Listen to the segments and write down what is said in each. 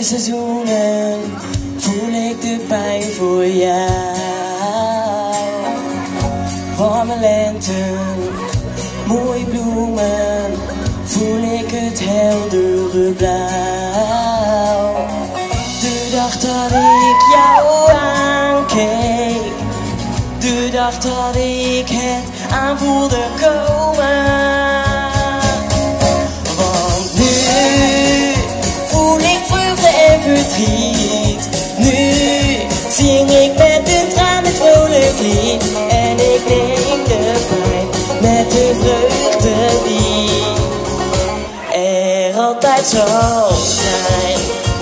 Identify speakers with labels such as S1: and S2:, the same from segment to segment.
S1: seizoenen voel ik de pijn voor jou. Warme lente, mooie bloemen, voel ik het heldere blauw. De dag dat ik jou aankeek, de dag dat ik het aanvoelde komen. Want nu voel ik vreugde en verdriet. Nu zing ik met een traan het vrolijk lied. En ik neem de pijn met de vreugde die er altijd zal zijn.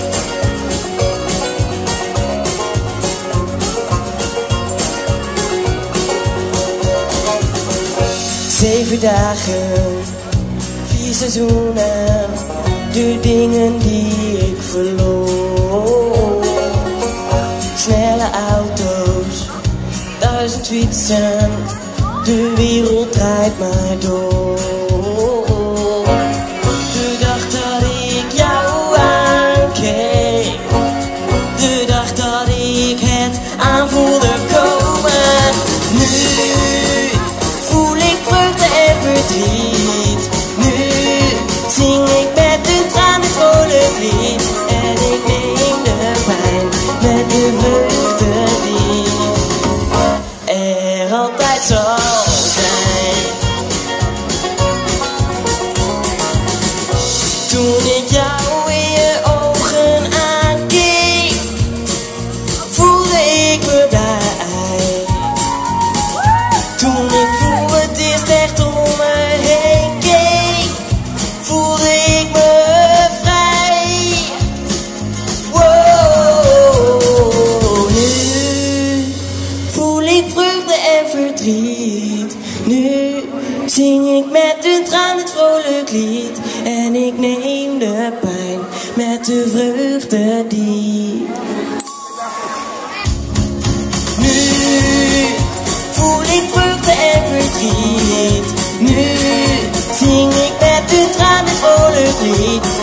S1: 7 dagen, 4 seizoenen, de dingen die ik verloor. Snelle auto's, 1000 fietsen, de wereld draait maar door. De dag dat ik jou aankeek, de dag dat ik het aanvoelde komen. Nu voel ik vreugde en verdriet. Nu zing ik met de traan het vrolijk lied. En ik neem de pijn met de vreugde die er altijd zal zijn. Toen ik jou in je ogen aankeek, voelde ik me blij. Toen ik voor het eerst echt om me heen keek, voelde ik me vrij. Wow, nu voel ik vreugde en verdriet. Nu zing ik met een traan het vrolijk lied. En ik neem de pijn met de vreugde die. Nu voel ik vreugde en verdriet. Nu zing ik met de traan het vrolijk lied.